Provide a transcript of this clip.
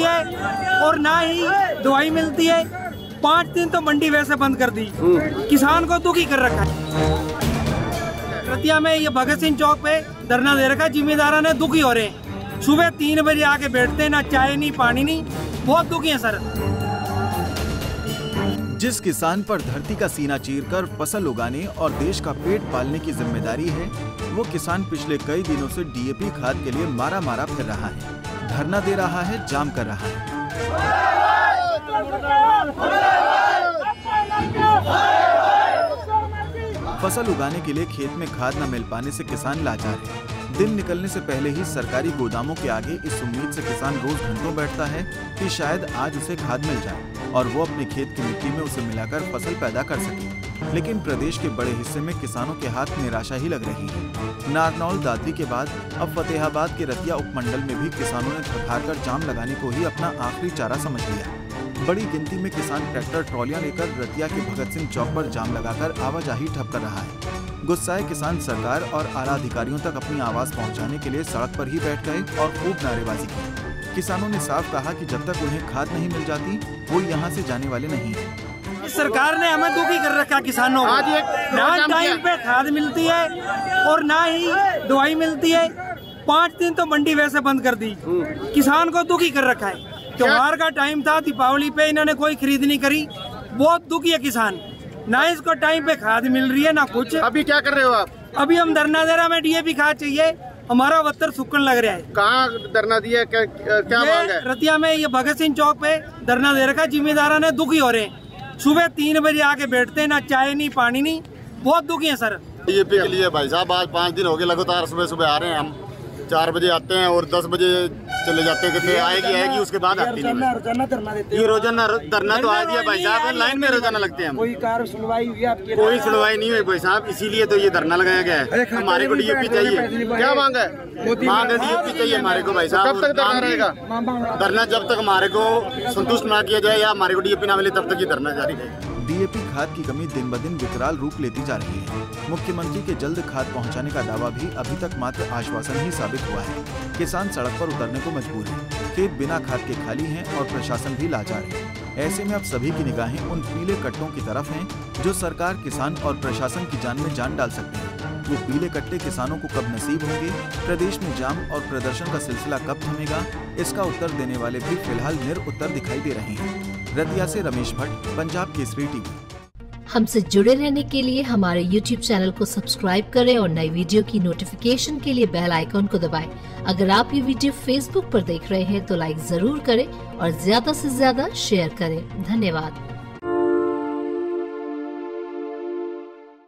है और ना ही दवाई मिलती है। 5 दिन तो मंडी वैसे बंद कर दी, किसान को दुखी कर रखा है। रतिया में ये भगत सिंह चौक पे धरना दे रखा, जिम्मेदारा ने दुखी हो रहे हैं। सुबह 3 बजे आके बैठते हैं, ना चाय नहीं पानी नहीं, बहुत दुखी है सर। जिस किसान पर धरती का सीना चीरकर फसल उगाने और देश का पेट पालने की जिम्मेदारी है, वो किसान पिछले कई दिनों से डीएपी खाद के लिए मारा मारा फिर रहा है, धरना दे रहा है, जाम कर रहा है। फसल उगाने के लिए खेत में खाद न मिल पाने से किसान लाचार है। दिन निकलने से पहले ही सरकारी गोदामों के आगे इस उम्मीद से किसान रोज घंटों बैठता है कि शायद आज उसे खाद मिल जाए और वो अपने खेत की मिट्टी में उसे मिलाकर फसल पैदा कर सके। लेकिन प्रदेश के बड़े हिस्से में किसानों के हाथ निराशा ही लग रही है। नारनौल दादरी के बाद अब फतेहाबाद के रतिया उपमंडल में भी किसानों ने थक-हार कर जाम लगाने को ही अपना आखिरी चारा समझ लिया। बड़ी गिनती में किसान ट्रैक्टर ट्रॉलियां लेकर रतिया के भगत सिंह चौक पर जाम लगाकर आवाजाही ठप कर रहा है। गुस्साए किसान सरकार और आला अधिकारियों तक अपनी आवाज पहुंचाने के लिए सड़क पर ही बैठ गए और खूब नारेबाजी की। किसानों ने साफ कहा कि जब तक उन्हें खाद नहीं मिल जाती वो यहाँ से जाने वाले नहीं है। सरकार ने हमें दुखी कर रखा किसानों को। ना टाइम पे खाद मिलती है और ना ही दवाई मिलती है। 5 दिन तो मंडी वैसे बंद कर दी, किसान को दुखी कर रखा है। त्योहार का टाइम था, दीपावली पे इन्होंने कोई खरीद नहीं करी, बहुत दुखी है किसान। ना इसको टाइम पे खाद मिल रही है ना कुछ। अभी क्या कर रहे हो आप? अभी हम धरना दे रहे हैं, हमें डीएपी खाद चाहिए, हमारा वत्तर सूखन लग रहा है। कहाँ धरना दिया, क्या मांग है? रतिया में ये भगत सिंह चौक पे धरना दे रखा, जिम्मेदारा ने दुखी हो रहे हैं। सुबह 3 बजे आके बैठते हैं, ना चाय नहीं पानी नहीं, बहुत दुखी है सर। डीएपी के लिए भाई साहब आज 5 दिन हो गए लगातार सुबह सुबह आ रहे हैं। हम 4 बजे आते हैं और 10 बजे चले जाते हैं। कितने आएगी उसके बाद आती नहीं। रोजाना धरना देते हैं। ये रोजाना धरना तो आ दिया भाई साहब, लाइन में रोजाना लगते हैं हम। कोई सुनवाई हुई आपकी? कोई सुनवाई नहीं हुई भाई साहब, इसीलिए तो ये धरना लगाया गया है। हमारे को डीएपी चाहिए। क्या मांग है? मांग है डीएपी चाहिए हमारे को भाई साहब। कब तक धरना रहेगा? धरना जब तक हमारे को संतुष्ट ना किया जाए या हमारे को डीएपी ना मिले तब तक ये धरना जारी रहेगा। डीएपी खाद की कमी दिन ब दिन विकराल रूप लेती जा रही है। मुख्यमंत्री के जल्द खाद पहुंचाने का दावा भी अभी तक मात्र आश्वासन ही साबित हुआ है। किसान सड़क पर उतरने को मजबूर है, खेत बिना खाद के खाली हैं और प्रशासन भी लाचार है। ऐसे में अब सभी की निगाहें उन पीले कट्टों की तरफ हैं जो सरकार, किसान और प्रशासन की जान में जान डाल सकते हैं। वो पीले कट्टे किसानों को कब नसीब होंगे? प्रदेश में जाम और प्रदर्शन का सिलसिला कब थमेगा? इसका उत्तर देने वाले भी फिलहाल निरुत्तर दिखाई दे रहे हैं। रतिया से रमेश भट्ट, पंजाब केसरी टीवी। हमसे जुड़े रहने के लिए हमारे YouTube चैनल को सब्सक्राइब करें और नई वीडियो की नोटिफिकेशन के लिए बेल आइकॉन को दबाएं। अगर आप ये वीडियो Facebook पर देख रहे हैं तो लाइक जरूर करें और ज्यादा से ज्यादा शेयर करें। धन्यवाद।